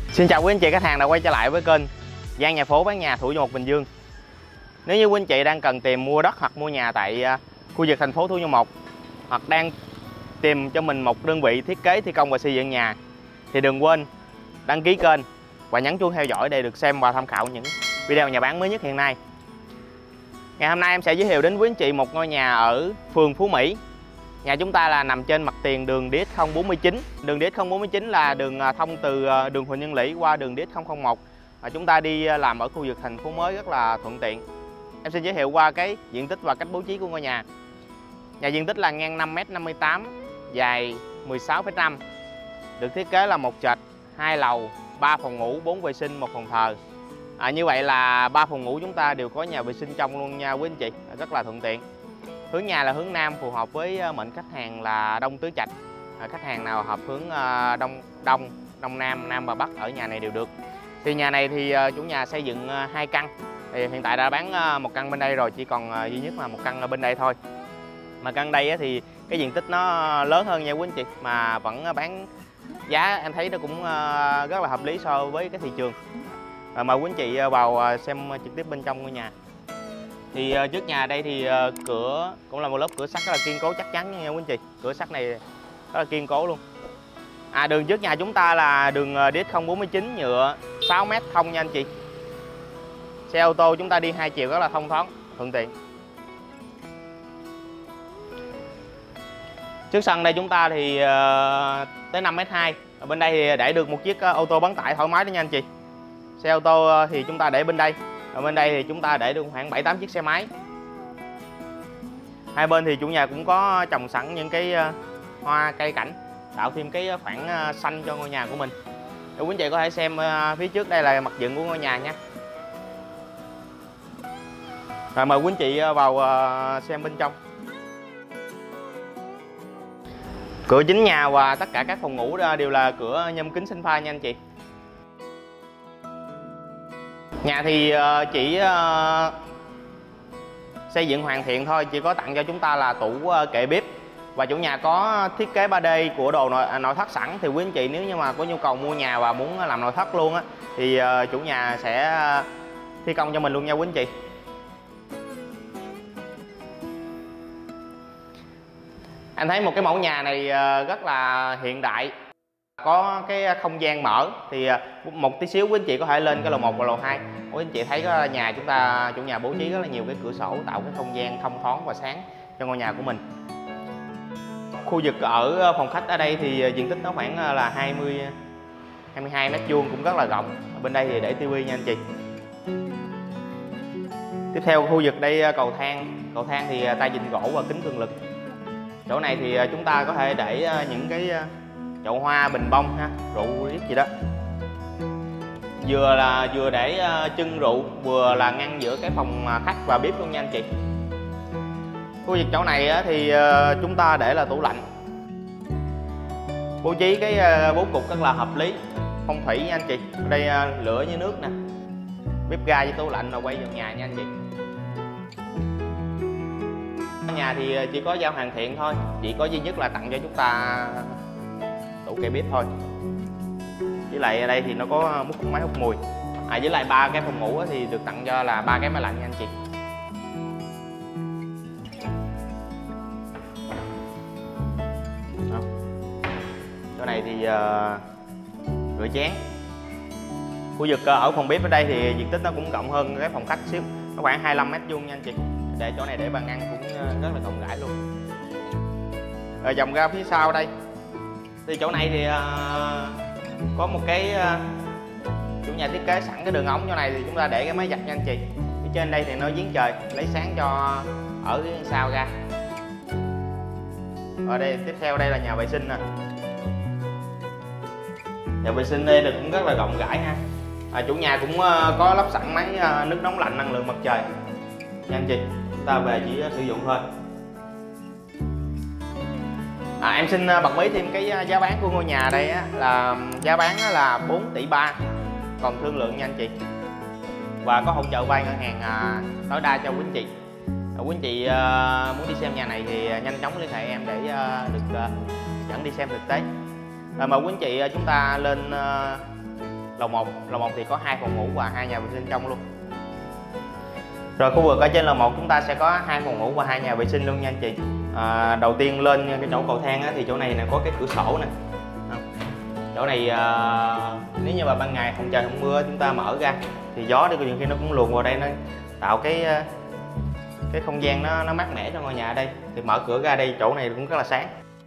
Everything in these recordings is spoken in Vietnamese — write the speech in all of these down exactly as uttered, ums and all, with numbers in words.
Xin chào quý anh chị khách hàng đã quay trở lại với kênh Giang Nhà Phố Bán Nhà Thủ Dầu Một Bình Dương. Nếu như quý anh chị đang cần tìm mua đất hoặc mua nhà tại khu vực thành phố Thủ Dầu Một, hoặc đang tìm cho mình một đơn vị thiết kế thi công và xây dựng nhà, thì đừng quên đăng ký kênh và nhấn chuông theo dõi để được xem và tham khảo những video nhà bán mới nhất hiện nay. Ngày hôm nay em sẽ giới thiệu đến quý anh chị một ngôi nhà ở phường Phú Mỹ. Nhà chúng ta là nằm trên mặt tiền đường D X không bốn chín. Đường D X không bốn chín là đường thông từ đường Huỳnh Nhân Lý qua đường D X không không một. Và chúng ta đi làm ở khu vực thành phố mới rất là thuận tiện. Em xin giới thiệu qua cái diện tích và cách bố trí của ngôi nhà. Nhà diện tích là ngang năm mét năm mươi tám, dài mười sáu phẩy năm. Được thiết kế là một trệt, hai lầu, ba phòng ngủ, bốn vệ sinh, một phòng thờ. À, như vậy là ba phòng ngủ chúng ta đều có nhà vệ sinh trong luôn nha quý anh chị, rất là thuận tiện. Hướng nhà là hướng Nam, phù hợp với mệnh khách hàng là Đông Tứ Trạch. À, khách hàng nào hợp hướng Đông Đông Đông Nam, Nam và Bắc ở nhà này đều được. Thì nhà này thì chủ nhà xây dựng hai căn. Thì hiện tại đã bán một căn bên đây rồi, chỉ còn duy nhất là một căn ở bên đây thôi. Mà căn đây thì cái diện tích nó lớn hơn nha quý anh chị, mà vẫn bán giá em thấy nó cũng rất là hợp lý so với cái thị trường. Rồi mời quý anh chị vào xem trực tiếp bên trong ngôi nhà. Thì trước nhà đây thì cửa cũng là một lớp cửa sắt rất là kiên cố chắc chắn nha quý anh chị. Cửa sắt này rất là kiên cố luôn. À, đường trước nhà chúng ta là đường D X không bốn chín nhựa sáu mét thông nha anh chị. Xe ô tô chúng ta đi hai chiều rất là thông thoáng, thuận tiện. Trước sân đây chúng ta thì tới năm mét hai. Ở bên đây thì để được một chiếc ô tô bán tải thoải mái đó nha anh chị. Xe ô tô thì chúng ta để bên đây. Ở bên đây thì chúng ta để được khoảng bảy tám chiếc xe máy. Hai bên thì chủ nhà cũng có trồng sẵn những cái hoa cây cảnh, tạo thêm cái khoảng xanh cho ngôi nhà của mình. Để quý anh chị có thể xem phía trước đây là mặt dựng của ngôi nhà nha. Rồi mời quý anh chị vào xem bên trong. Cửa chính nhà và tất cả các phòng ngủ đều là cửa nhôm kính sinh pha nha anh chị. Nhà thì chỉ xây dựng hoàn thiện thôi, chỉ có tặng cho chúng ta là tủ kệ bếp. Và chủ nhà có thiết kế ba D của đồ nội, nội thất sẵn. Thì quý anh chị nếu như mà có nhu cầu mua nhà và muốn làm nội thất luôn á, thì chủ nhà sẽ thi công cho mình luôn nha quý anh chị. Anh thấy một cái mẫu nhà này rất là hiện đại, có cái không gian mở. Thì một tí xíu quý anh chị có thể lên cái lầu một và lầu hai. Quý anh chị thấy nhà chúng ta, chủ nhà bố trí rất là nhiều cái cửa sổ, tạo cái không gian thông thoáng và sáng cho ngôi nhà của mình. Khu vực ở phòng khách ở đây thì diện tích nó khoảng là hai mươi, hai mươi hai mét vuông, cũng rất là rộng. Ở bên đây thì để tivi nha anh chị. Tiếp theo khu vực đây cầu thang. Cầu thang thì tay vịn gỗ và kính cường lực. Chỗ này thì chúng ta có thể để những cái chậu hoa, bình bông ha, rượu riết gì đó. Vừa là vừa để trưng rượu, vừa là ngăn giữa cái phòng khách và bếp luôn nha anh chị. Khu vực chỗ này thì chúng ta để là tủ lạnh. Bố trí cái bố cục rất là hợp lý, phong thủy nha anh chị. Ở đây lửa với nước nè, bếp ga với tủ lạnh là quay vào nhà nha anh chị. Nhà thì chỉ có giao hoàn thiện thôi, chỉ có duy nhất là tặng cho chúng ta tủ kệ bếp thôi. Với lại ở đây thì nó có mút máy hút mùi. À, với lại ba cái phòng ngủ thì được tặng cho là ba cái máy lạnh nha anh chị. Đó. Chỗ này thì uh, rửa chén. Khu vực uh, ở phòng bếp ở đây thì diện tích nó cũng rộng hơn cái phòng khách xíu, nó khoảng hai mươi lăm mét vuông nha anh chị. Để chỗ này để bàn ăn cũng uh, rất là rộng rãi luôn. Rồi vòng ra phía sau đây thì chỗ này thì uh, có một cái uh, chủ nhà thiết kế sẵn cái đường ống. Chỗ này thì chúng ta để cái máy giặt nha anh chị. Phía trên đây thì nó giếng trời lấy sáng cho ở phía sau ra. Ở đây tiếp theo đây là nhà vệ sinh nè. Nhà vệ sinh đây cũng rất là rộng rãi ha. À, chủ nhà cũng uh, có lắp sẵn máy uh, nước nóng lạnh năng lượng mặt trời nha anh chị. Chúng ta về chỉ uh, sử dụng thôi. À, em xin bật mí thêm cái giá bán của ngôi nhà đây á, là giá bán là bốn tỷ ba, còn thương lượng nha anh chị. Và có hỗ trợ vay ngân hàng à, tối đa cho quý anh chị. À, quý anh chị à, muốn đi xem nhà này thì nhanh chóng liên hệ em để à, được à, dẫn đi xem thực tế. Rồi mời quý anh chị chúng ta lên à, Lầu một, lầu một thì có hai phòng ngủ và hai nhà vệ sinh trong luôn. Rồi khu vực ở trên lầu một chúng ta sẽ có hai phòng ngủ và hai nhà vệ sinh luôn nha anh chị. À, đầu tiên lên cái chỗ cầu thang á, thì chỗ này nè có cái cửa sổ nè. Chỗ này à, nếu như mà ban ngày không trời không mưa chúng ta mở ra thì gió đi nhiều khi nó cũng luồn vào đây, nó tạo cái cái không gian nó nó mát mẻ cho ngôi nhà ở đây. Thì mở cửa ra đây chỗ này cũng rất là sáng.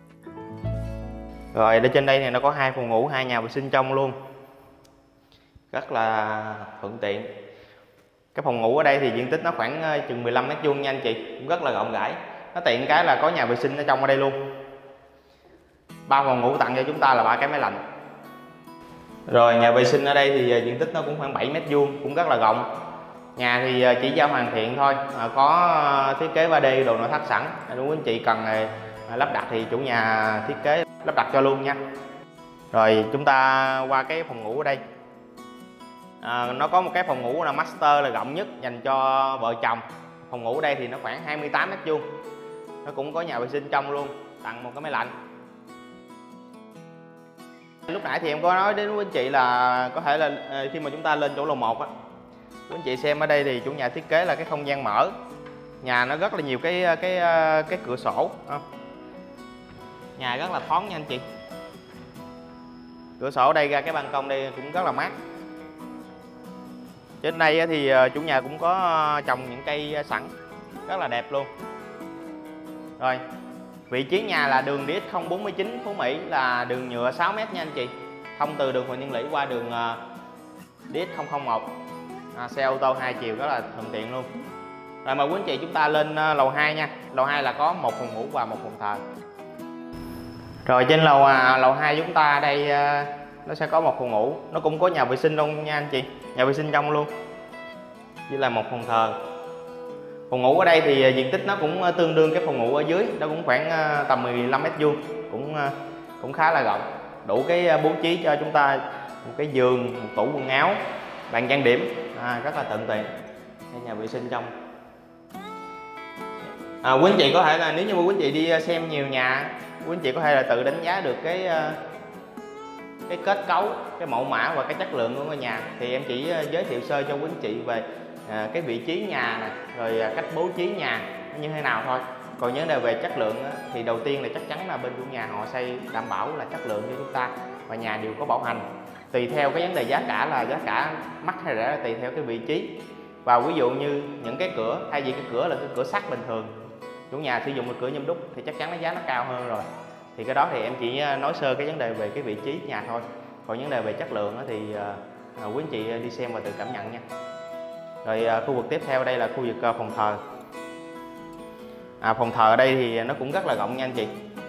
Rồi ở trên đây thì nó có hai phòng ngủ, hai nhà vệ sinh trong luôn, rất là thuận tiện. Cái phòng ngủ ở đây thì diện tích nó khoảng chừng mười lăm mét vuông nha anh chị, cũng rất là rộng rãi. Nó tiện cái là có nhà vệ sinh ở trong ở đây luôn. Ba phòng ngủ tặng cho chúng ta là ba cái máy lạnh. Rồi nhà vệ sinh ở đây thì diện tích nó cũng khoảng bảy mét vuông, cũng rất là rộng. Nhà thì chỉ giao hoàn thiện thôi, có thiết kế ba D đồ nội thất sẵn. Nếu quý anh chị cần lắp đặt thì chủ nhà thiết kế lắp đặt cho luôn nha. Rồi chúng ta qua cái phòng ngủ ở đây. À, nó có một cái phòng ngủ là master, là rộng nhất dành cho vợ chồng. Phòng ngủ ở đây thì nó khoảng hai mươi tám mét vuông, nó cũng có nhà vệ sinh trong luôn, tặng một cái máy lạnh. Lúc nãy thì em có nói đến quý anh chị là có thể là khi mà chúng ta lên chỗ lầu một á, quý anh chị xem ở đây thì chủ nhà thiết kế là cái không gian mở. Nhà nó rất là nhiều cái cái cái cửa sổ, không? Nhà rất là thoáng nha anh chị. Cửa sổ đây ra cái ban công đây cũng rất là mát. Trên đây thì chủ nhà cũng có trồng những cây sẵn rất là đẹp luôn. Rồi vị trí nhà là đường đê ích không bốn chín Phú Mỹ, là đường nhựa sáu mét nha anh chị, thông từ đường Huỳnh Nhân Lĩ qua đường đê ích không không một. À, xe ô tô hai chiều rất là thuận tiện luôn. Rồi mời quý anh chị chúng ta lên lầu hai nha. Lầu hai là có một phòng ngủ và một phòng thờ. Rồi trên lầu à, lầu hai chúng ta đây nó sẽ có một phòng ngủ, nó cũng có nhà vệ sinh luôn nha anh chị, nhà vệ sinh trong luôn, với là một phòng thờ. Phòng ngủ ở đây thì diện tích nó cũng tương đương cái phòng ngủ ở dưới, nó cũng khoảng tầm mười lăm mét vuông, cũng cũng khá là rộng, đủ cái bố trí cho chúng ta một cái giường, một tủ quần áo, bàn trang điểm, à, rất là thuận tiện. Đây nhà vệ sinh trong. À, quý anh chị có thể là nếu như mà quý anh chị đi xem nhiều nhà, quý anh chị có thể là tự đánh giá được cái cái kết cấu, cái mẫu mã và cái chất lượng của ngôi nhà. Thì em chỉ giới thiệu sơ cho quý anh chị về à, cái vị trí nhà này, rồi à, cách bố trí nhà như thế nào thôi. Còn vấn đề về chất lượng á, thì đầu tiên là chắc chắn là bên chủ nhà họ xây đảm bảo là chất lượng cho chúng ta và nhà đều có bảo hành. Tùy theo cái vấn đề giá cả là giá cả mắc hay rẻ là tùy theo cái vị trí. Và ví dụ như những cái cửa, thay vì cái cửa là cái cửa sắt bình thường, chủ nhà sử dụng một cửa nhôm đúc thì chắc chắn nó giá nó cao hơn rồi. Thì cái đó thì em chỉ nói sơ cái vấn đề về cái vị trí nhà thôi. Còn vấn đề về chất lượng thì à, quý anh chị đi xem và tự cảm nhận nha. Rồi à, khu vực tiếp theo đây là khu vực à, phòng thờ. À, phòng thờ ở đây thì nó cũng rất là rộng nha anh chị.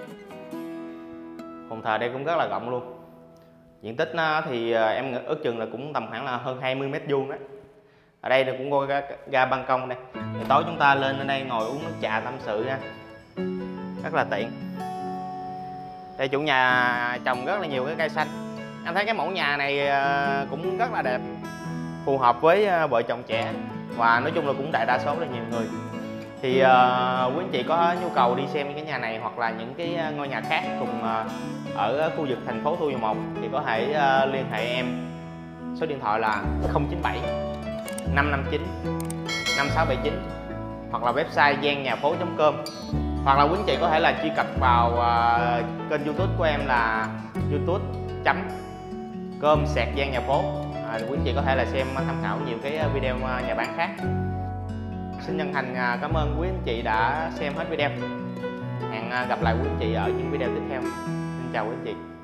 Phòng thờ đây cũng rất là rộng luôn. Diện tích nó thì à, em ước chừng là cũng tầm khoảng là hơn hai mươi mét vuông đấy. Ở đây cũng có ra, ra ban công đây. Rồi tối chúng ta lên ở đây ngồi uống nước trà tâm sự nha, rất là tiện. Đây chủ nhà trồng rất là nhiều cái cây xanh. Em thấy cái mẫu nhà này cũng rất là đẹp, phù hợp với vợ chồng trẻ và nói chung là cũng đại đa số là nhiều người. Thì uh, quý anh chị có nhu cầu đi xem cái nhà này hoặc là những cái ngôi nhà khác cùng uh, ở khu vực thành phố Thủ Dầu Một thì có thể uh, liên hệ em. Số điện thoại là không chín bảy năm năm chín năm sáu bảy chín hoặc là website gian nhà phố chấm com, hoặc là quý anh chị có thể là truy cập vào uh, kênh YouTube của em là youtube chấm com sẹt gian nhà phố. À, quý anh chị có thể là xem tham khảo nhiều cái video nhà bán khác. Xin chân thành cảm ơn quý anh chị đã xem hết video. Hẹn gặp lại quý anh chị ở những video tiếp theo. Xin chào quý anh chị.